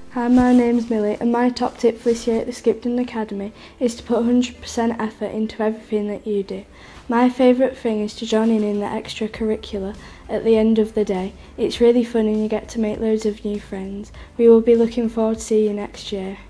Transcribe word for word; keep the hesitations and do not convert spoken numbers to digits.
Hi, my name's Millie, and my top tip for this year at the Skipton Academy is to put one hundred percent effort into everything that you do. My favourite thing is to join in in the extracurricular at the end of the day. It's really fun and you get to make loads of new friends. We will be looking forward to seeing you next year.